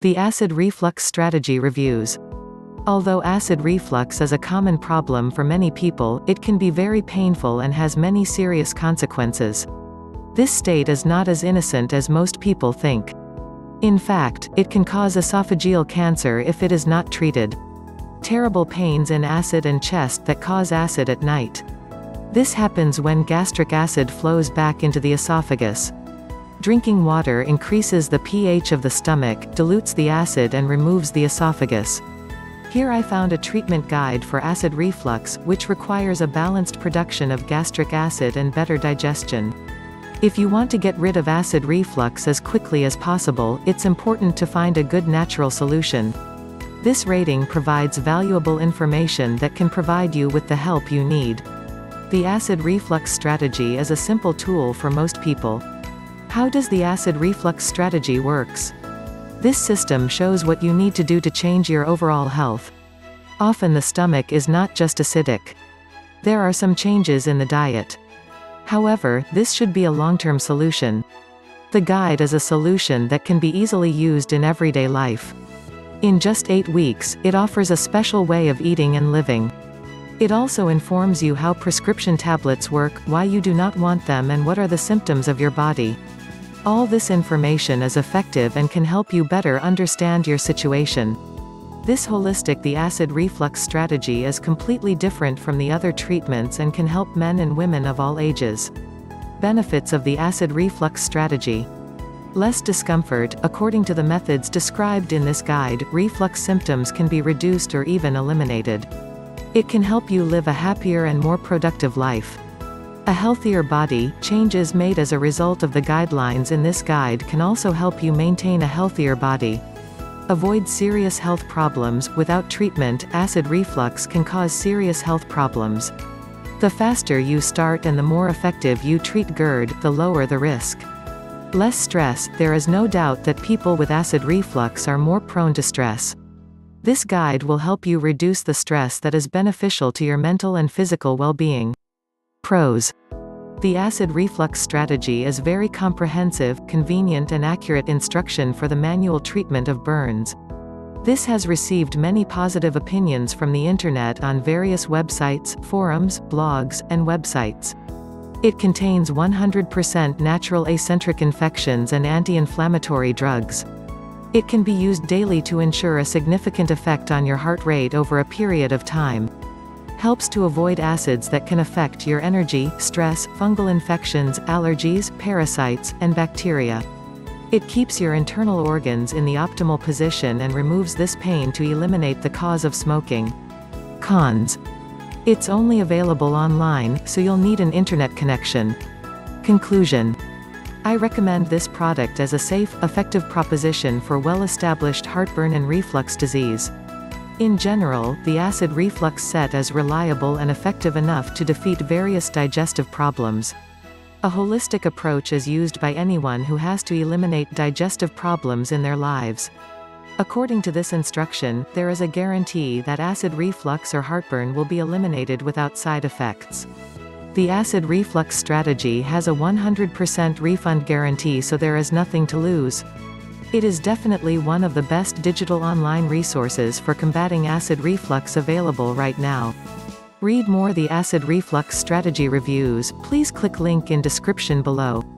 The Acid Reflux Strategy Reviews. Although acid reflux is a common problem for many people, it can be very painful and has many serious consequences. This state is not as innocent as most people think. In fact, it can cause esophageal cancer if it is not treated. Terrible pains in acid and chest that cause acid at night. This happens when gastric acid flows back into the esophagus. Drinking water increases the pH of the stomach, dilutes the acid and removes the esophagus. Here I found a treatment guide for acid reflux, which requires a balanced production of gastric acid and better digestion. If you want to get rid of acid reflux as quickly as possible, it's important to find a good natural solution. This rating provides valuable information that can provide you with the help you need. The acid reflux strategy is a simple tool for most people. How does the acid reflux strategy works? This system shows what you need to do to change your overall health. Often the stomach is not just acidic. There are some changes in the diet. However, this should be a long-term solution. The guide is a solution that can be easily used in everyday life. In just 8 weeks, it offers a special way of eating and living. It also informs you how prescription tablets work, why you do not want them and what are the symptoms of your body. All this information is effective and can help you better understand your situation. This holistic the acid reflux strategy is completely different from the other treatments and can help men and women of all ages. Benefits of the acid reflux strategy. Less discomfort. According to the methods described in this guide, reflux symptoms can be reduced or even eliminated. It can help you live a happier and more productive life. A healthier body. Changes made as a result of the guidelines in this guide can also help you maintain a healthier body. Avoid serious health problems. Without treatment, acid reflux can cause serious health problems. The faster you start and the more effective you treat GERD, the lower the risk. Less stress. There is no doubt that people with acid reflux are more prone to stress. This guide will help you reduce the stress that is beneficial to your mental and physical well-being. Pros. The acid reflux strategy is very comprehensive, convenient and accurate instruction for the manual treatment of burns. This has received many positive opinions from the internet on various websites, forums, blogs, and websites. It contains 100% natural acentric infections and anti-inflammatory drugs. It can be used daily to ensure a significant effect on your heart rate over a period of time. Helps to avoid acids that can affect your energy, stress, fungal infections, allergies, parasites, and bacteria. It keeps your internal organs in the optimal position and removes this pain to eliminate the cause of smoking. Cons. It's only available online, so you'll need an internet connection. Conclusion. I recommend this product as a safe, effective proposition for well-established heartburn and reflux disease. In general, the acid reflux set is reliable and effective enough to defeat various digestive problems. A holistic approach is used by anyone who has to eliminate digestive problems in their lives. According to this instruction, there is a guarantee that acid reflux or heartburn will be eliminated without side effects. The acid reflux strategy has a 100% refund guarantee, so there is nothing to lose. It is definitely one of the best digital online resources for combating acid reflux available right now. Read more the acid reflux strategy reviews. Please click link in description below.